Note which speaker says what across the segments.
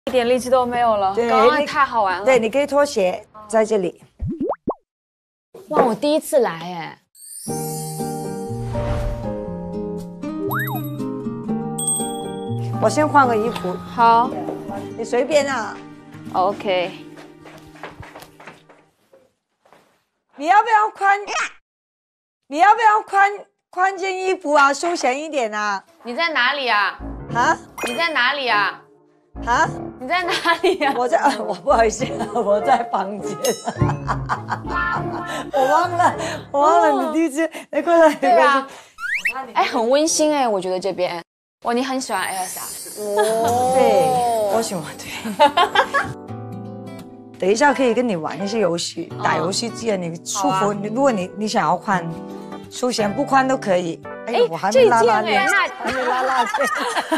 Speaker 1: 一点力气都没有了。
Speaker 2: 对，
Speaker 1: 刚刚太好玩了。
Speaker 2: 对，你可以脱鞋在这里。
Speaker 1: 哇，我第一次来哎。
Speaker 2: 我先换个衣服，
Speaker 1: 好
Speaker 2: 你随便啊。
Speaker 1: ，OK。
Speaker 2: 你要不要宽？你要不要宽件衣服啊？休闲一点啊？
Speaker 1: 你在哪里啊？
Speaker 2: 啊？
Speaker 1: 你在哪里啊？
Speaker 2: 啊？
Speaker 1: 你在哪里呀？
Speaker 2: 我在，我不好意思，我在房间。我忘了你第一次，你过来。
Speaker 1: 对啊。哎，很温馨哎，我觉得这边。哇，你很喜欢 Elsa。
Speaker 2: 哦。对，我喜欢对。等一下可以跟你玩一些游戏，打游戏机啊，你舒服。如果你想要宽，休闲不宽都可以。哎，我还没拉拉链，还没拉拉链。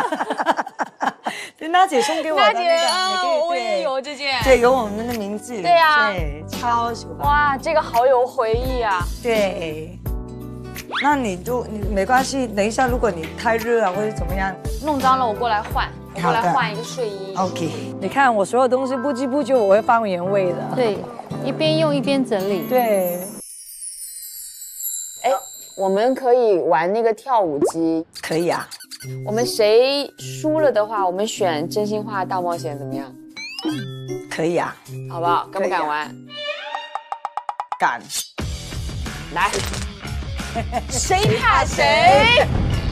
Speaker 2: 对，娜姐送给我的那个，你可以
Speaker 1: 我也有这件。
Speaker 2: 对，有我们的名字。
Speaker 1: 对呀，
Speaker 2: 对，超喜欢。
Speaker 1: 哇，这个好有回忆啊。
Speaker 2: 对。那你没关系，等一下如果你太热啊或者怎么样，
Speaker 1: 弄脏了我过来换。 过来换一个睡衣。
Speaker 2: OK， 你看我所有东西不知不觉我会放原味的。
Speaker 3: 对，一边用一边整理。
Speaker 2: 对。
Speaker 1: 哎，我们可以玩那个跳舞机。
Speaker 2: 可以啊。
Speaker 1: 我们谁输了的话，我们选真心话大冒险怎么样？
Speaker 2: 可以啊。
Speaker 1: 好不好？敢不敢玩？
Speaker 2: 敢。
Speaker 1: 来，谁怕谁？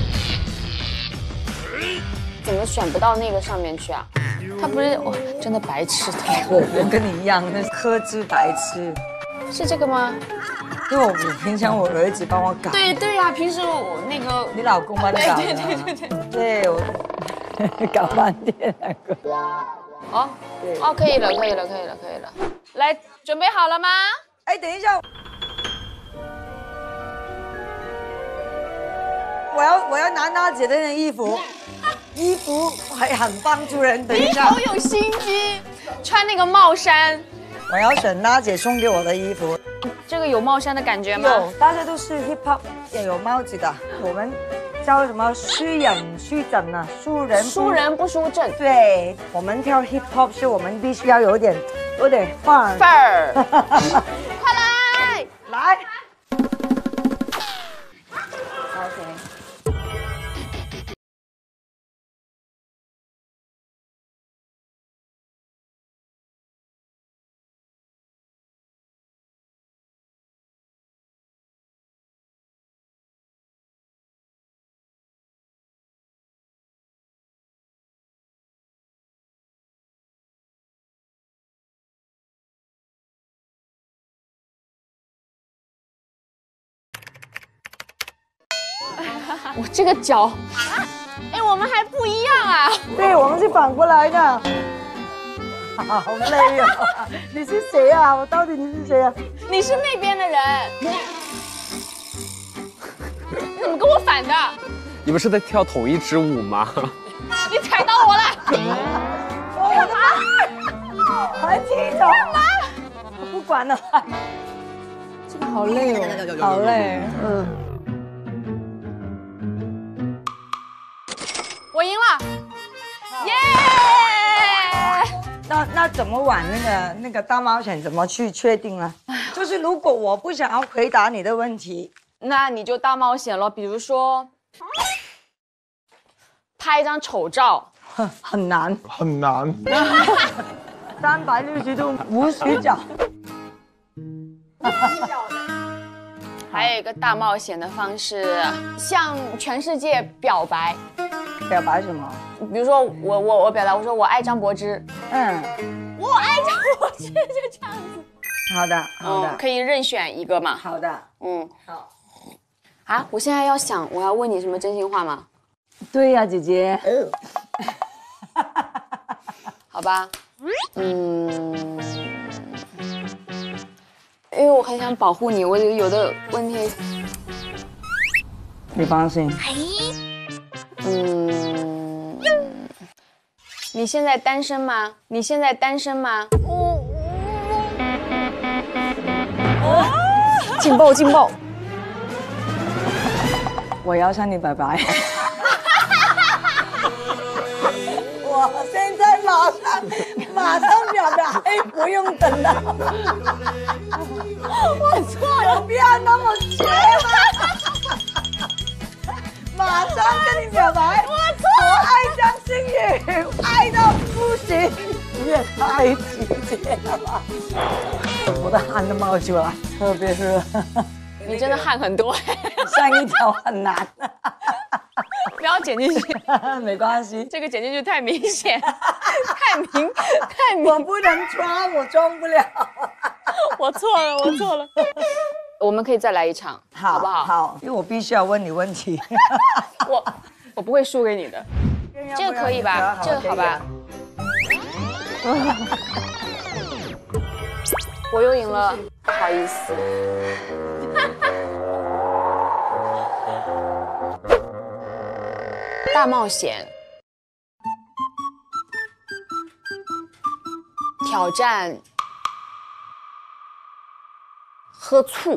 Speaker 1: 怎么选不到那个上面去啊？他不是哇，真的白痴。
Speaker 2: 我跟你一样，那科之白痴。
Speaker 1: 是这个吗？
Speaker 2: 因为我平常我儿子帮我搞。
Speaker 1: 对呀，平时我那个
Speaker 2: 你老公帮你搞。对。对我搞半天那个。
Speaker 1: 哦，哦，可以了。来，准备好了吗？
Speaker 2: 哎，等一下。我要拿娜姐的那衣服。 衣服还很帮助人。等一下，
Speaker 1: 好有心机，穿那个帽衫。
Speaker 2: 我要选娜姐送给我的衣服。
Speaker 1: 这个有帽衫的感觉吗？
Speaker 2: 有，大家都是 hip hop， 也有帽子的。我们叫什么虚人虚整啊？输人
Speaker 1: 不输阵。
Speaker 2: 对，我们跳 hip hop 是我们必须要有点范
Speaker 1: 儿。快来，
Speaker 2: 来。
Speaker 1: 我这个脚，哎，我们还不一样啊！
Speaker 2: 对，我们是反过来的。好累啊！你是谁啊？我到底你是谁啊？
Speaker 1: 你是那边的人。你怎么跟我反的？
Speaker 4: 你们是在跳同一支舞吗？
Speaker 1: 你踩到我了！干
Speaker 2: 嘛？还踢脚？干嘛？我不管了。
Speaker 3: 这个好累哦，
Speaker 2: 好累。
Speaker 1: 我赢了，耶！
Speaker 2: 那怎么玩那个大冒险？怎么去确定呢？就是如果我不想要回答你的问题，
Speaker 1: 那你就大冒险了。比如说，拍一张丑照，
Speaker 2: 很难，
Speaker 5: 很难。
Speaker 2: 360度无死角。
Speaker 1: 还有一个大冒险的方式，向全世界表白。
Speaker 2: 表白什么？
Speaker 1: 比如说我表达，我说我爱张柏芝。我爱张柏芝，就这样子。
Speaker 2: 好的，
Speaker 1: 可以任选一个嘛？
Speaker 2: 好的，
Speaker 1: 好。啊，我现在要想，我要问你什么真心话吗？
Speaker 2: 对呀，姐姐。
Speaker 1: 好吧，因为我很想保护你，我有的问题。
Speaker 2: 你放心。
Speaker 1: 你现在单身吗？你现在单身吗？劲爆劲爆！
Speaker 2: 我要向你拜拜。我现在马上马上表达爱，不用等了。我错了，不要那么绝嘛！马上跟你表白，我爱江心宇，爱到不行，你也太直接了吧！我的汗都冒出来，特别是
Speaker 1: 你真的汗很多，
Speaker 2: 上一条很难。
Speaker 1: 不要剪进去，
Speaker 2: 没关系，
Speaker 1: 这个剪进去太明显，太明。
Speaker 2: 我不能装，我装不了。
Speaker 1: 我错了。我们可以再来一场，好不好？
Speaker 2: 好，因为我必须要问你问题。
Speaker 1: 我不会输给你的，这个可以吧？这个好吧？我又赢了，不好意思。大冒险，挑战，喝醋。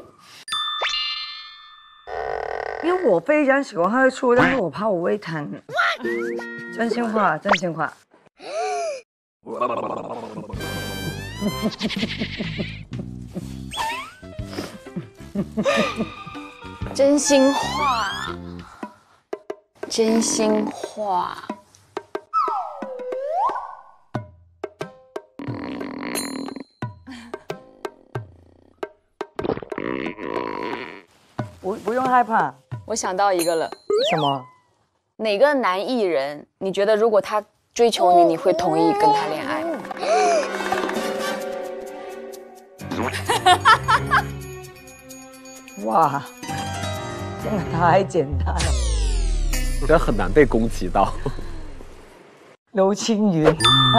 Speaker 2: 因为我非常喜欢喝醋，但是我怕我胃疼。真心话，真心话。
Speaker 1: 真心话，真心话。
Speaker 2: 不用害怕。
Speaker 1: 我想到一个了，
Speaker 2: 什么？
Speaker 1: 哪个男艺人，你觉得如果他追求你，你会同意跟他恋爱？
Speaker 2: 哇，这个太简单了。
Speaker 4: 我觉得很难被攻击到。
Speaker 2: 刘青云。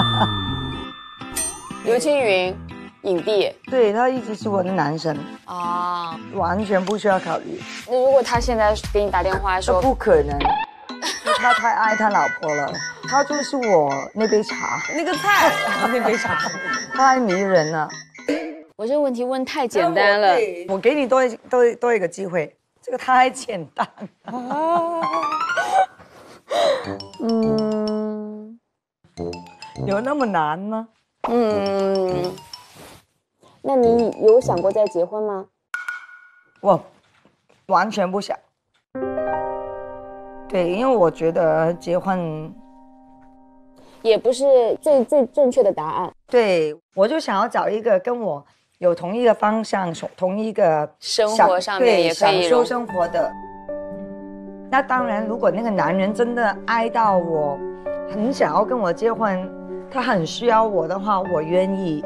Speaker 1: 刘青云，影帝。
Speaker 2: 对，他一直是我的男神
Speaker 1: 啊，
Speaker 2: 完全不需要考虑。
Speaker 1: 那如果他现在给你打电话说，
Speaker 2: 不可能，他太爱他老婆了，他就是我那杯茶，
Speaker 1: 那个菜，
Speaker 2: 那杯茶太迷人了。
Speaker 1: 我这个问题问太简单了，
Speaker 2: 我给你多一个机会，这个太简单了。有那么难吗？
Speaker 1: 那你有想过再结婚吗？
Speaker 2: 我完全不想。对，因为我觉得结婚
Speaker 1: 也不是最正确的答案。
Speaker 2: 对，我就想要找一个跟我有同一个方向、同一个
Speaker 1: 生活上面也可以
Speaker 2: 享受生活的。那当然，如果那个男人真的爱到我，很想要跟我结婚，他很需要我的话，我愿意。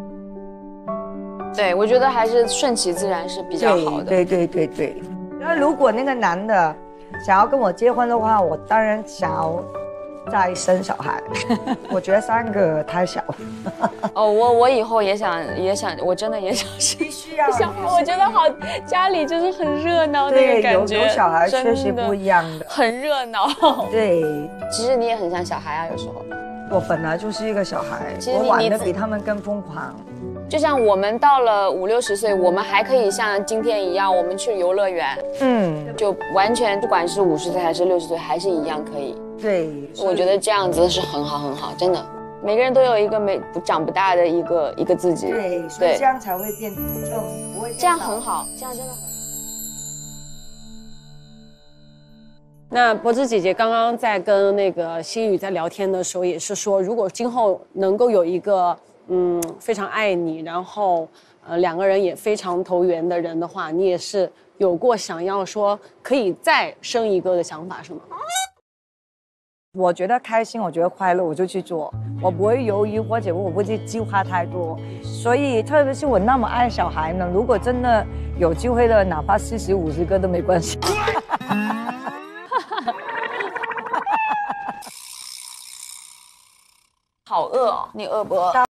Speaker 1: 对，我觉得还是顺其自然是比较好的。
Speaker 2: 对。那如果那个男的想要跟我结婚的话，我当然想要再生小孩。我觉得3个太小了。
Speaker 1: 哦，我以后也想，我真的也想生小孩。我觉得好，家里就是很热闹那个感觉。
Speaker 2: 有小孩确实不一样的，
Speaker 1: 很热闹。
Speaker 2: 对，
Speaker 1: 其实你也很像小孩啊，有时候。
Speaker 2: 我本来就是一个小孩，
Speaker 1: 其实
Speaker 2: 我玩的比他们更疯狂。
Speaker 1: 就像我们到了50、60岁，我们还可以像今天一样，我们去游乐园，就完全不管是50岁还是60岁，还是一样可以。
Speaker 2: 对，
Speaker 1: 我觉得这样子是很好，真的。每个人都有一个长不大的一个自己。
Speaker 2: 对，所以这样才会变，就不会。
Speaker 1: 这样很好，这样真的很好。
Speaker 5: 那柏芝姐姐刚刚在跟那个心宇在聊天的时候，也是说，如果今后能够有一个非常爱你，然后2个人也非常投缘的人的话，你也是有过想要说可以再生一个的想法，是吗？
Speaker 2: 我觉得开心，我觉得快乐，我就去做，我不会犹豫，或者我不会计划太多。所以，特别是我那么爱小孩呢，如果真的有机会的，哪怕40、50个都没关系。
Speaker 1: 好饿哦，你饿不饿？